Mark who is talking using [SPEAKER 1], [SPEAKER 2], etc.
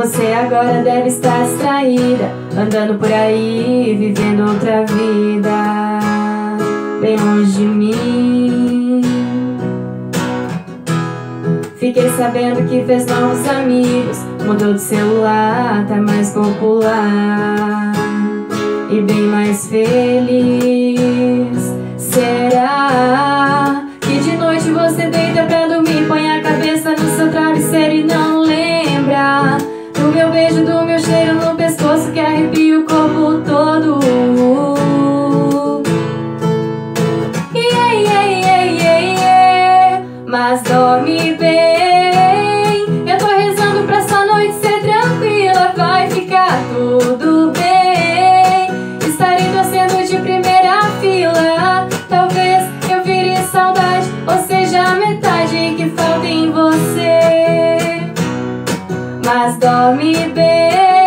[SPEAKER 1] Você agora deve estar distraída, andando por aí, vivendo outra vida, bem longe de mim. Fiquei sabendo que fez novos amigos, mudou de celular, tá mais popular e bem mais feliz. Será que de noite você deita pra dormir, põe a cabeça no seu travesseiro e não lembra do meu beijo, do meu cheiro no pescoço que arrepia o corpo todo? Mas dorme bem, eu tô rezando pra essa noite ser tranquila. Vai ficar tudo bem, estarei torcendo de primeira fila. Talvez eu vire saudade, ou seja a metade que falta em você. Mas dorme bem.